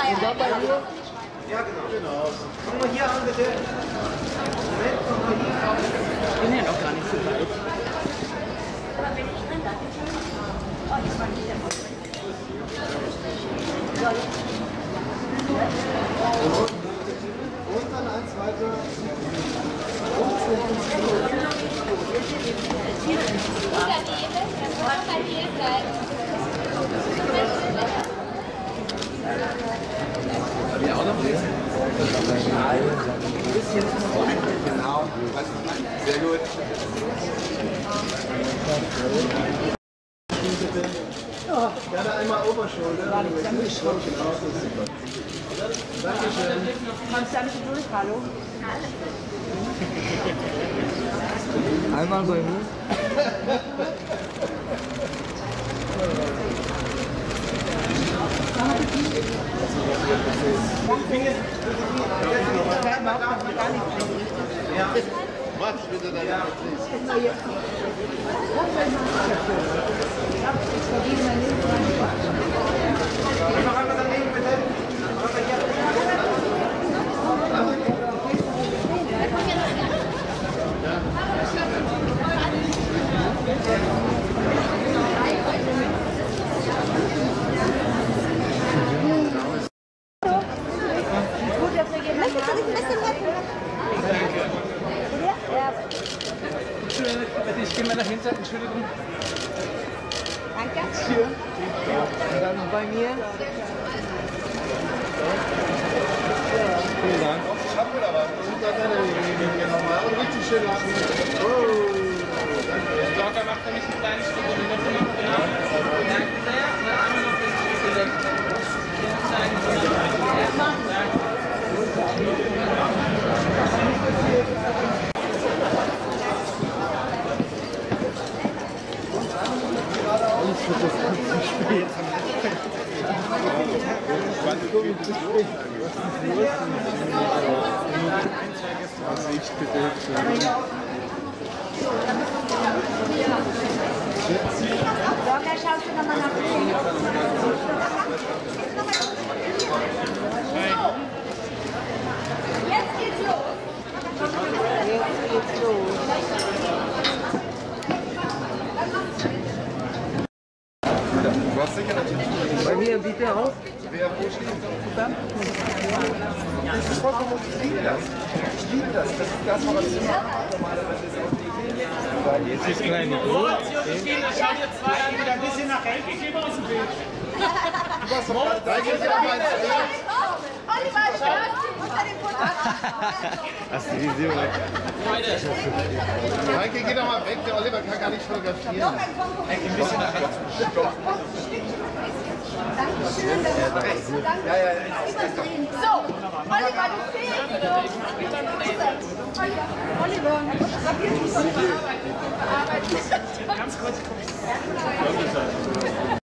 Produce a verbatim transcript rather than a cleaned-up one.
Und dann bei dir? Ja, genau. genau. Fangen wir hier an, bitte. Moment, fangen wir hier an. Ich bin ja noch gar nicht so weit. Aber wenn ich drin darf, oh, das war nicht der Fall. Und dann eins weiter. Haben wir auch noch lesen? Ein bisschen. Genau. Sehr gut. Ja, gerne einmal Oberschulter. Dankeschön. Genau, das ist super. Dankeschön. Kommst du nicht durch? Hallo? Einmal bei mir. Ja. Mach bitte deine ja. Noch einmal daneben, bitte. Ich gehe mal nach hinten, Entschuldigung. Danke. Hier. Und dann bei mir. Vielen Dank. Schaffen wir aber. Super, gerne nochmal. Und richtig schön lachen. Oh, danke. Locker macht für mich ein kleines Stück und noch ein genau. Danke sehr. Und dann einmal noch ein bisschen Select. Uns wird das zu spät. Wann kommt zu spät? Was ist los? Ich bitte. Locker, schaust du nochmal nach hinten. Jetzt geht's los. Jetzt geht's los. Du hast sicher natürlich. Bei mir bitte auch. Wer wo steht? Das ist vollkommen okay. Ich liebe das. Ich liebe das. Das ist das, was ich normalerweise ist auch die. Jetzt ist kleine Motivation stehen, da schauen jetzt zwei an, wieder ein bisschen nach Helge gehen aus dem Bild. Du warst doch gerade da. Oliver, ich höre unter dem Futter. Hast du die Vision? Heike, geh doch mal weg. Der Oliver kann gar nicht fotografieren. Ein bisschen nach rechts. Dankeschön, das ist recht. Ja, ja, ja. So, Oliver, du fehlst noch. Oliver, Oliver, Oliver. Ganz kurz.